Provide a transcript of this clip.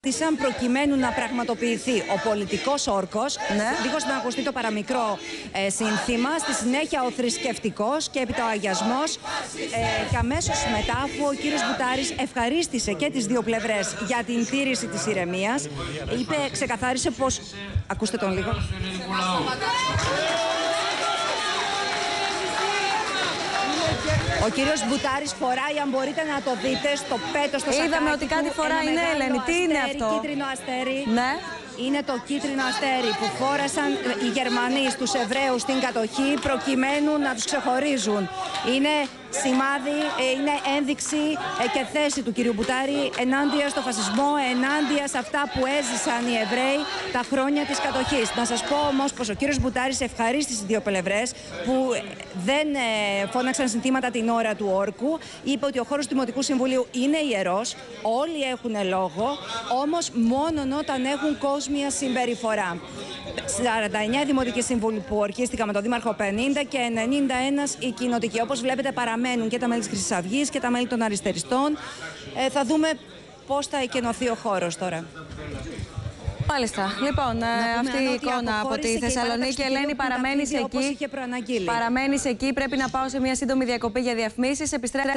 προκειμένου να πραγματοποιηθεί ο πολιτικός όρκος, δίχως να ακουστεί το παραμικρό σύνθημα, στη συνέχεια ο θρησκευτικός και έπειτα ο αγιασμός, και αμέσως μετά, αφού ο κύριος Μπουτάρης ευχαρίστησε και τις δύο πλευρές για την τήρηση της ηρεμίας, ξεκαθάρισε πως... Ακούστε τον λίγο. Ο κύριος Μπουτάρης φοράει, αν μπορείτε να το δείτε, στο πέτο, στο σακάκι. Είδαμε ότι κάτι φοράει, ναι, Ελένη. Τι είναι αυτό? Κίτρινο αστέρι. Ναι. Είναι το κίτρινο αστέρι που φόρασαν οι Γερμανοί στους Εβραίους στην κατοχή προκειμένου να τους ξεχωρίζουν. Είναι σημάδι, είναι ένδειξη και θέση του κυρίου Μπουτάρη ενάντια στο φασισμό, ενάντια σε αυτά που έζησαν οι Εβραίοι τα χρόνια της κατοχής. Να σας πω όμως πως ο κύριος Μπουτάρης ευχαρίστησε τις δύο πλευρές που δεν φώναξαν συνθήματα την ώρα του όρκου. Είπε ότι ο χώρος του Δημοτικού Συμβουλίου είναι ιερός, όλοι έχουν λόγο, όμως μόνον όταν έχουν κόσμια συμπεριφορά. 49 δημοτικοί σύμβουλοι που ορκίστηκαν με τον Δήμαρχο 50 και 91 οι κοινοτικοί. Όπως βλέπετε, παραμένουν και τα μέλη της Χρυσής Αυγής και τα μέλη των Αριστεριστών. Θα δούμε πώς θα εκενωθεί ο χώρος τώρα. Μάλιστα. Λοιπόν, αυτή η εικόνα από τη Θεσσαλονίκη. Ελένη, παραμένεις εκεί. Παραμένεις εκεί. Πρέπει να πάω σε μια σύντομη διακοπή για διαφημίσεις.